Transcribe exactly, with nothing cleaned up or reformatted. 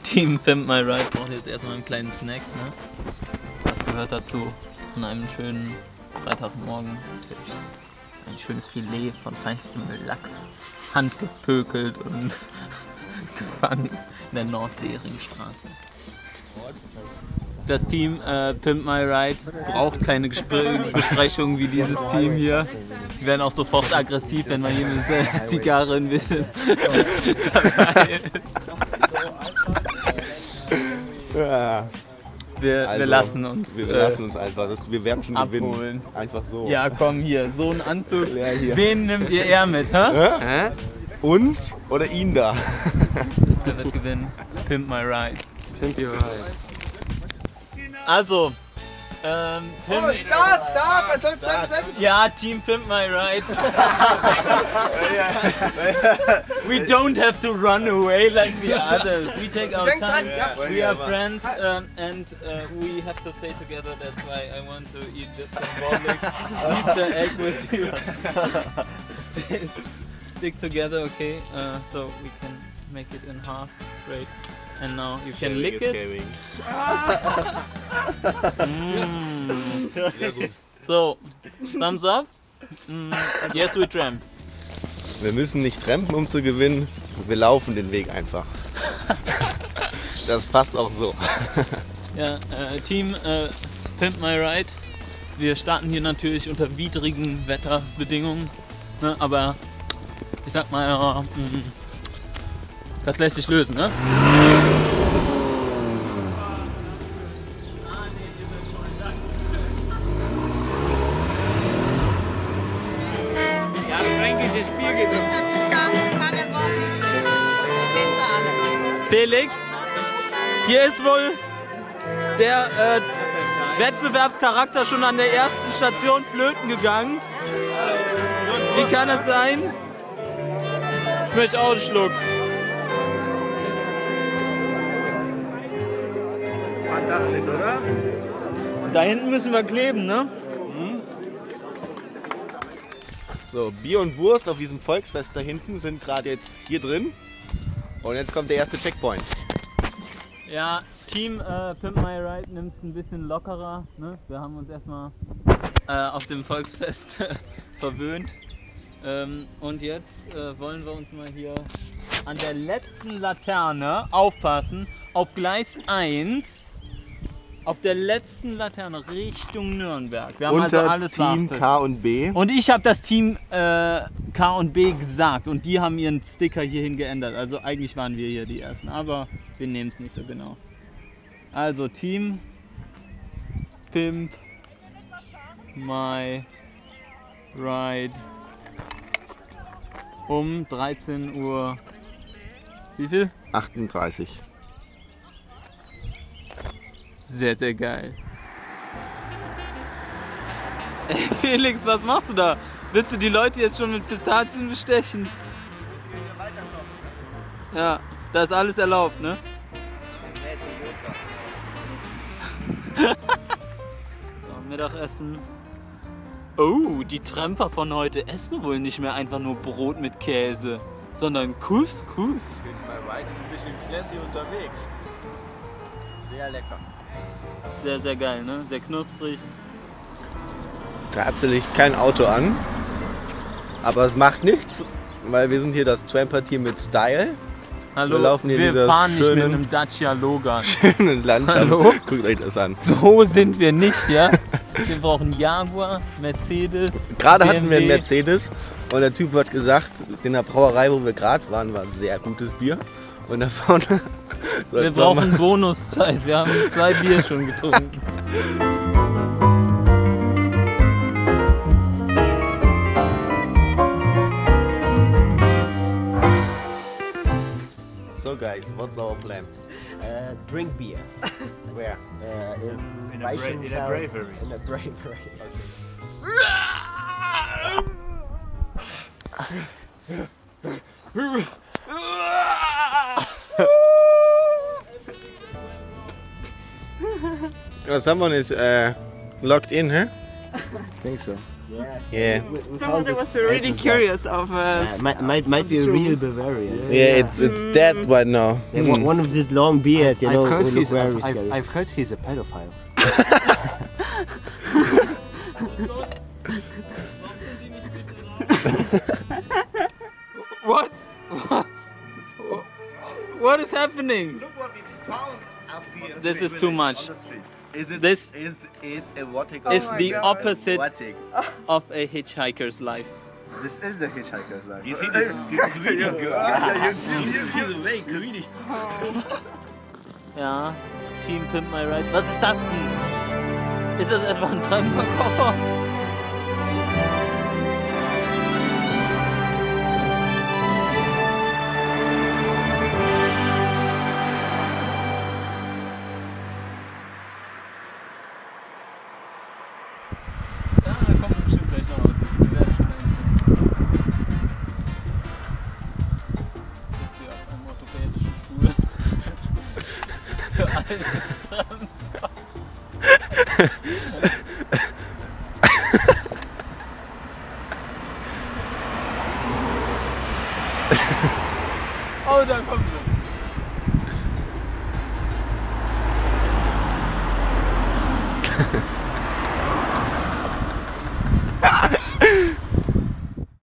Team Pimp My Ride braucht jetzt erstmal einen kleinen Snack, ne? Das gehört dazu an einem schönen Freitagmorgen. Natürlich ein schönes Filet von feinstem Lachs, handgepökelt und gefangen in der Nordlehringstraße. Das Team äh, Pimp My Ride braucht keine Gespr Besprechungen wie dieses Team hier. Die werden auch sofort aggressiv, wenn man hier eine Zigarre ein bisschen dabei ist. Ja. Wir, Also, wir lassen uns. Wir lassen uns einfach. Das, wir werden schon abholen. gewinnen. Einfach so. Ja, komm hier, so ein Anzug. Ja, hier. Wen nimmt ihr eher mit, hä? Hä? Uns oder ihn da? Der wird gewinnen. Pimp My Ride. Pimp Your Ride. Also, ähm, Pimp, Oh, start, start, start, start, start. ja, Team Pimp My Ride. We don't have to run away like the others. We take our time. We are friends um, and uh, we have to stay together. That's why I want to eat this symbolic pizza egg with you. Stick together, okay? Uh, so we can make it in half. Great. And now you can lick it. Mm. So, thumbs up. Mm. Yes, we tramp. Wir müssen nicht trampen, um zu gewinnen. Wir laufen den Weg einfach. Das passt auch so. Ja, äh, Team äh, Pimp My Ride. Wir starten hier natürlich unter widrigen Wetterbedingungen, ne? Aber ich sag mal, ja, mm, das lässt sich lösen, ne? Ja, fränkisches Bier geht um. Felix, hier ist wohl der äh, Wettbewerbscharakter schon an der ersten Station flöten gegangen. Wie kann das sein? Ich möchte auch einen Schluck. Fantastisch, oder? Da hinten müssen wir kleben, ne? So, Bier und Wurst auf diesem Volksfest da hinten sind gerade jetzt hier drin. Und jetzt kommt der erste Checkpoint. Ja, Team äh, Pimp My Ride nimmt es ein bisschen lockerer. Ne? Wir haben uns erstmal äh, auf dem Volksfest verwöhnt. Ähm, und jetzt äh, wollen wir uns mal hier an der letzten Laterne aufpassen, auf Gleis eins, auf der letzten Laterne Richtung Nürnberg. Wir haben Unter also alles Team beachtet. K und B. Und ich habe das Team äh, K und B gesagt und die haben ihren Sticker hierhin geändert. Also eigentlich waren wir hier die Ersten, aber wir nehmen es nicht so genau. Also Team Pimp My Ride um dreizehn Uhr. Wie viel? achtunddreißig. Sehr, sehr geil. Ey, Felix, was machst du da? Willst du die Leute jetzt schon mit Pistazien bestechen? Ja, da ist alles erlaubt, ne? So, Mittagessen. Oh, die Tramper von heute essen wohl nicht mehr einfach nur Brot mit Käse, sondern Couscous. Pimp My Ride ist ein bisschen classy unterwegs. Sehr lecker. Sehr, sehr geil, ne? Sehr knusprig. Tatsächlich kein Auto an. Aber es macht nichts, weil wir sind hier das Tramper-Team mit Style. Hallo, Wir laufen hier in wir dieser fahren nicht mit schönen- einem Dacia Logan. Schönen Landschaft. Hallo? Guckt euch das an. So sind wir nicht, ja? Wir brauchen Jaguar, Mercedes, Gerade B M W. hatten wir einen Mercedes und der Typ hat gesagt, in der Brauerei, wo wir gerade waren, war sehr gutes Bier. Und da vorne... Wir das war brauchen mal- Bonuszeit, wir haben zwei Bier schon getrunken. So guys, what's our plan? Uh, drink beer. Where? Uh, in, In a bra- in a Reichenfeld- bravery. In a bravery. Oh, someone is uh, locked in, huh? I think so. Yeah. We, we Someone found that this was really entrance curious of. Uh, Yeah, might, might, might be a real Bavarian. Yeah, it's it's dead right now. Yeah, one- one of this long beard, you know, I've heard, will look he's, very I've, scary. I've, I've heard he's a pedophile. What? What is happening? Look what we found up here. This is too much. Is it This is it erotic? is the God. opposite Erotic. of a hitchhiker's life. This is the hitchhiker's life. You see this, this is really good. Ja, Team Pimp My Ride. Was ist das denn? Ist das etwa ein Treppenverkoffer? Ja, da kommt bestimmt gleich noch was. Wir werden schon einsehen. Jetzt hier auf einem orthopädischen Stuhl. Für alte Treppenfahrer. Oh, da kommt sie. Ha ha.